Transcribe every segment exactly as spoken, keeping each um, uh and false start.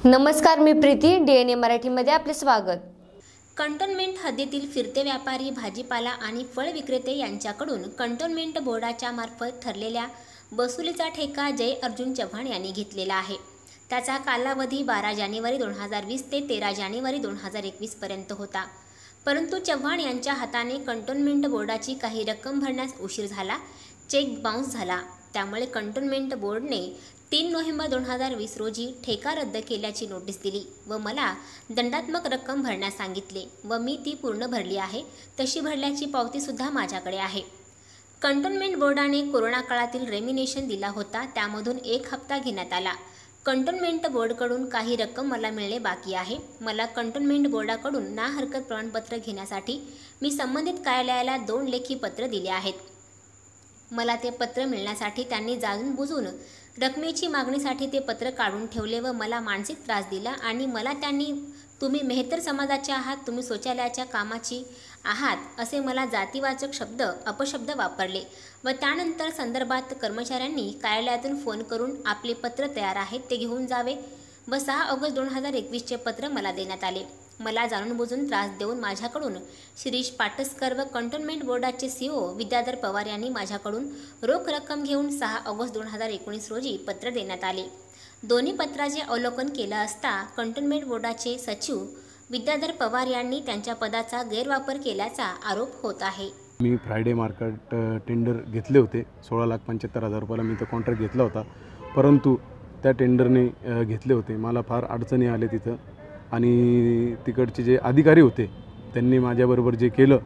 नमस्कार, मी Preeti. D N A मराठीमध्ये आपले स्वागत. कंटोन्मेंट हद्दीतील फिरते व्यापारी, भाजीपाला आणि फळ विक्रेते यांच्याकडून कंटोन्मेंट बोर्डाच्या मार्फत ठरलेल्या वसुलीचा ठेका जय अर्जुन चव्हाण यांनी घेतलेला आहे. त्याचा कालावधी बारा जानेवारी दोन हजार वीस ते तेरा जानेवारी दोन हजार एकवीस पर्यंत होता. परंतु चव्हाण यांच्या हाताने कंटोन्मेंट बोर्डाची काही रक्कम भरण्यास उशीर झाला. चेक बाउन्स झाला. त्यामुळे कंटोन्मेंट बोर्डने तीन नोव्हेंबर दोन हजार वीस रोजी ठेका रद्द केल्याची नोटीस दिली व मला दंडात्मक रक्कम भरण्यास सांगितले व मी ती पूर्ण भरली आहे. तशी भरल्याची पावतीसुद्धा माझ्याकडे आहे. कंटोन्मेंट बोर्डाने कोरोना काळातील रेमिनेशन दिला होता, त्यामधून एक हप्ता घेण्यात आला. कंटोन्मेंट बोर्डकडून काही रक्कम मला मिळणे बाकी आहे. मला कंटोन्मेंट बोर्डाकडून ना हरकत प्रमाणपत्र घेण्यासाठी मी संबंधित कार्यालयाला दोन लेखी पत्र दिले आहेत. मला ते पत्र मिळण्यासाठी त्यांनी जाणून बुजून रकमेची मागणीसाठी ते पत्र काढून ठेवले व मला मानसिक त्रास दिला आणि मला त्यांनी तुम्ही मेहतर समाजाचे आहात, तुम्ही शौचालयाच्या कामाची आहात असे मला जातीवाचक शब्द अपशब्द वापरले व त्यानंतर संदर्भात कर्मचाऱ्यांनी कार्यालयातून फोन करून आपले पत्र तयार आहेत ते घेऊन जावे व सहा ऑगस्ट दोन हजार एकवीसचे पत्र मला देण्यात आले. मला जाणून बुजून त्रास देऊन माझ्याकडून शिरीष पाटसकर व कंटोन्मेंट बोर्डाचे सीओ विद्याधर पवार यांनी माझ्याकडून रोख रक्कम घेऊन सहा ऑगस्ट दोन हजार एकोणीस रोजी पत्र देण्यात आले. दोन्ही पत्राचे अवलोकन केलं असता कंटोन्मेंट बोर्डाचे सचिव विद्याधर पवार यांनी त्यांच्या पदाचा गैरवापर केल्याचा आरोप होत आहे. मी फ्रायडे मार्केट टेंडर घेतले होते. सोळा लाख पंच्याहत्तर हजार रुपयाला मी तो कॉन्ट्रॅक्ट घेतला होता. परंतु त्या टेंडरने घेतले होते. मला फार अडचणी आले तिथं आणि तिकडचे जे अधिकारी होते त्यांनी माझ्याबरोबर जे केलं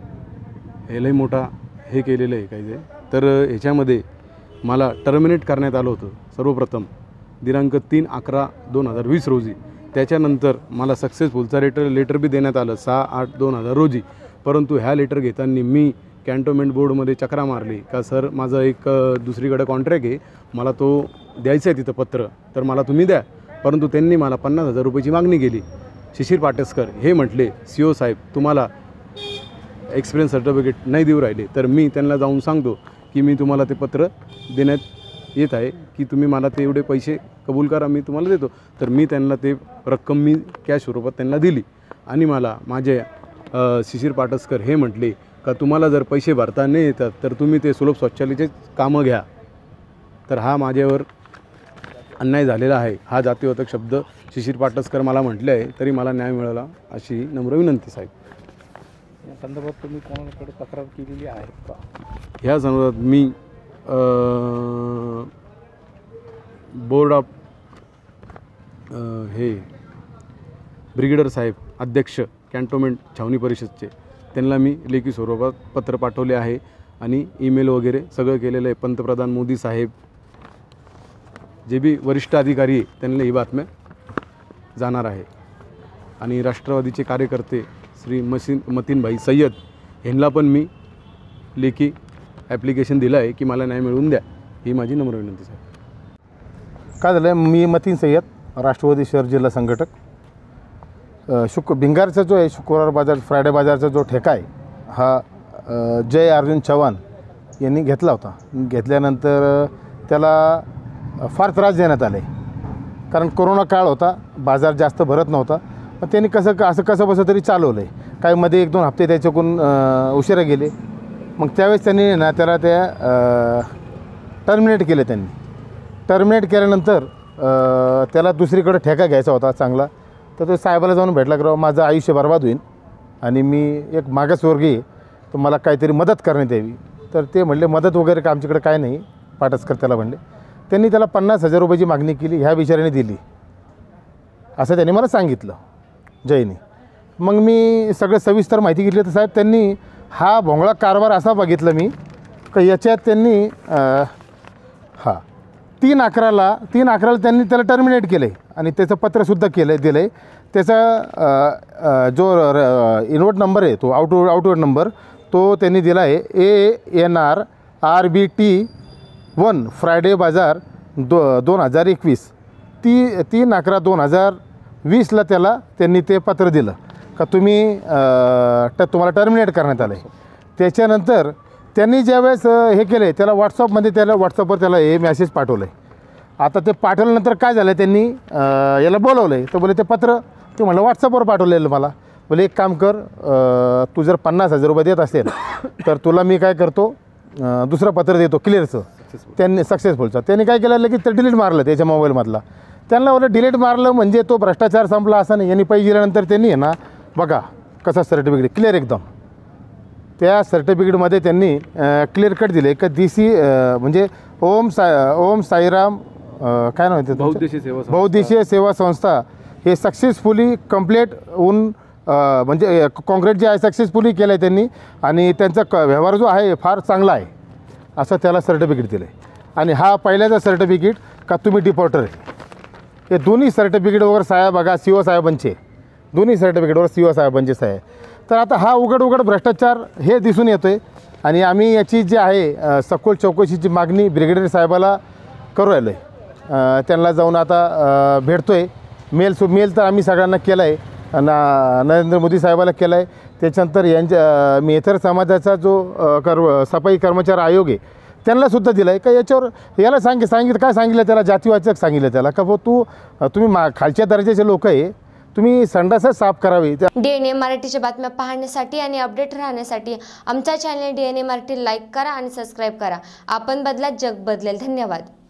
हे लई मोठा हे केलेलं आहे काही ते. तर ह्याच्यामध्ये मला टर्मिनेट करण्यात आलं होतं सर्वप्रथम दिनांक तीन अकरा दोन हजार वीस रोजी. त्याच्यानंतर मला सक्सेसफुलचा लेटर लेटर बी देण्यात आलं सहा आठ दोन हजार रोजी. परंतु ह्या लेटर घेताना मी कॅन्टोन्मेंट बोर्डमध्ये चक्रा मारली का सर माझं एक दुसरीकडे कॉन्ट्रॅक्ट आहे, मला तो द्यायचं आहे तिथं पत्र, तर मला तुम्ही द्या. परंतु त्यांनी मला पन्नास हजार रुपयाची मागणी केली. शिशीर पाटसकर हे म्हटले सी ओ साहेब तुम्हाला एक्सपिरियन्स सर्टिफिकेट नाही देऊ राहिले. तर मी त्यांना जाऊन सांगतो की मी तुम्हाला ते पत्र देण्यात येत आहे की तुम्ही मला ते एवढे पैसे कबूल करा, मी तुम्हाला देतो. तर मी त्यांना ते रक्कम मी कॅश स्वरूपात त्यांना दिली आणि मला माझे शिशीर पाटसकर हे म्हटले का तुम्हाला जर पैसे भरता नाही येतात तर तुम्ही ते सुलभ शौचालयाचे कामं घ्या. तर हा माझ्यावर अन्याय झालेला आहे. हा जातीवाचक शब्द शिशीर पाटसकर मला म्हटले आहे, तरी मला न्याय मिळाला अशी नम्र विनंती साहेब. या संदर्भात तुम्ही कोणाकडे तक्रार केलेली आहे का? ह्या संदर्भात मी बोर्ड ऑफ हे ब्रिगेडर साहेब अध्यक्ष कॅन्टोन्मेंट छावणी परिषदचे त्यांना मी लेखी स्वरूपात पत्र पाठवले आहे आणि ईमेल वगैरे सगळं केलेलं आहे. पंतप्रधान मोदी साहेब जे बी वरिष्ठ अधिकारी आहे त्यांना ही बातम्या जाणार आहे आणि राष्ट्रवादीचे कार्यकर्ते श्री मसीन मतीनभाई सय्यद ह्यांना पण मी लेखी ॲप्लिकेशन दिलं आहे की मला न्याय मिळवून द्या. ही माझी नम्र विनंती साहेब. काय झालं आहे, मी मतीन सय्यद, राष्ट्रवादी शहर जिल्हा संघटक. शुक भिंगारचा जो आहे शुक्रवार बाजार फ्रायडे बाजारचा जो ठेका आहे हा जय अर्जुन चव्हाण यांनी घेतला होता. घेतल्यानंतर त्याला फार त्रास देण्यात आले कारण कोरोना काळ होता, बाजार जास्त भरत नव्हता. पण त्यांनी कसं असं कसं बसं तरी चालवलं आहे. काही मध्ये एक दोन हप्ते त्याच्याकडून उशिरा गेले. मग त्यावेळेस त्यांनी ना त्याला त्या टर्मिनेट केले. त्यांनी टर्मिनेट केल्यानंतर त्याला दुसरीकडे ठेका घ्यायचा होता चांगला. तर तो साहेबाला जाऊन भेटला की माझं आयुष्य बर्बाद होईल आणि मी एक मागासवर्गीय, तर मला काहीतरी मदत करण्यात यावी. तर ते म्हणले मदत वगैरे का आमच्याकडे काय नाही. पाटसकर त्याला म्हणले. त्यांनी त्याला पन्नास हजार रुपयाची मागणी केली. ह्या विचाराने दिली असं त्यांनी मला सांगितलं जयनी. मग मी सगळं सविस्तर माहिती घेतली. तर साहेब त्यांनी हा भोंगळा कारभार असा बघितला मी का याच्यात त्यांनी हां तीन अकराला तीन अकराला त्यांनी त्याला टर्मिनेट केलं आहे आणि त्याचं पत्रसुद्धा केलं आहे दिलं आहे. त्याचा जो इनवर्ट नंबर आहे तो आउटवर्ड आउटवर्ड नंबर तो त्यांनी दिला आहे A N R R B T one Friday बाजार दो दोन हजार एकवीस ती तीन अकरा दोन हजार वीसला त्याला त्यांनी ते पत्र दिलं का तुम्ही ट तुम्हाला टर्मिनेट करण्यात आलं आहे. त्याच्यानंतर त्यांनी ज्यावेळेस हे केले त्याला व्हॉट्सअपमध्ये त्याला व्हॉट्सअपवर त्याला हे मॅसेज पाठवलं आहे आता ते पाठवल्यानंतर काय झालं, त्यांनी अं, याला बोलवलं आहे. तर बोले ते पत्र ते म्हणलं व्हॉट्सअपवर पाठवलेलं मला. बोले एक काम कर, अं, तू जर पन्नास हजार रुपये देत असेल तर तुला मी काय करतो, अं, दुसरं पत्र देतो क्लिअरचं. त्यांनी सक्सेसफुलचं त्यांनी काय केलं, लगेच ते डिलीट मारलं त्याच्या मोबाईलमधला. त्यांना बोललं डिलीट मारलं म्हणजे तो भ्रष्टाचार संपला असं नाही. यांनी पैसे दिल्यानंतर त्यांनी आहे ना, बघा कसं सर्टिफिकेट क्लिअर एकदम. त्या सर्टिफिकेटमध्ये त्यांनी क्लिअर कट दिले का डी सी म्हणजे ओम सा ओम साईराम अं, काय नाव आहे ते तुमचं? बहुउद्देशीय सेवा संस्था. बहुउद्देशीय सेवा संस्था हे सक्सेसफुली कंप्लीट होऊन अं, म्हणजे कॉन्क्रीट जे आहे सक्सेसफुली केलं आहे त्यांनी, आणि त्यांचा क व्यवहार जो आहे फार चांगला आहे असं त्याला सर्टिफिकेट दिलं आहे. आणि हा पहिल्याचा सर्टिफिकेट का तुम्ही डिपॉर्टर आहे. हे दोन्ही सर्टिफिकेट वगैरे साहेब बघा सी ओ साहेबांचे, दोन्ही सर्टिफिकेटवर सी ओ साहेबांचे साहेब. तर आता हा उघड उघड भ्रष्टाचार हे दिसून येतो आहे. आणि आम्ही याची जी आहे अ, सखोल चौकशीची मागणी ब्रिगेडियर साहेबाला करू राहिलो आहे. त्यांना जाऊन आता अ, भेटतो आहे. मेल सु मेल तर आम्ही सगळ्यांना केला आहे, ना नरेंद्र मोदी साहेबाला केला आहे. त्याच्यानंतर यांच्या मेथर समाजाचा जो अ, कर्म सफाई कर्मचारी आयोग आहे त्यांनासुद्धा दिलं आहे का याच्यावर याला सांग सांगितलं काय सांगितलं त्याला, जातीवाचक सांगितलं त्याला का भाऊ तू तुम्ही मा खालच्या दर्जाचे लोक आहे, तुम्ही संडासच साफ करावी. डीएनए मराठीच्या बातम्या पाहण्यासाठी आणि अपडेट राहण्यासाठी आमचा चॅनल डीएनए मराठी लाईक करा आणि सबस्क्राईब करा. आपण बदला, जग बदलेल. धन्यवाद.